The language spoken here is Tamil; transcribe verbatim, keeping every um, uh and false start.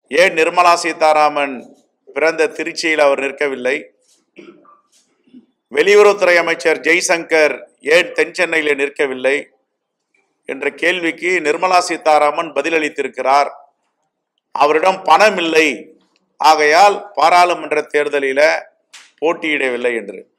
ஏன் நிர்மலா சீதாராமன் பிறந்த திருச்சியில் அவர் நிற்கவில்லை? வெளியுறவுத்துறை அமைச்சர் ஜெய்சங்கர் ஏன் தென் சென்னையில் நிற்கவில்லை என்ற கேள்விக்கு நிர்மலா சீதாராமன் பதிலளித்திருக்கிறார். அவரிடம் பணம் இல்லை, ஆகையால் பாராளுமன்ற தேர்தலில் போட்டியிடவில்லை என்று.